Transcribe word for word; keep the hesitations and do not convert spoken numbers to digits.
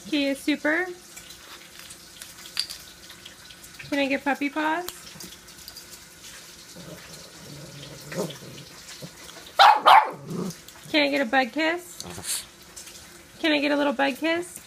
Kia Super. Can I get puppy paws? Can I get a bug kiss? Can I get a little bug kiss?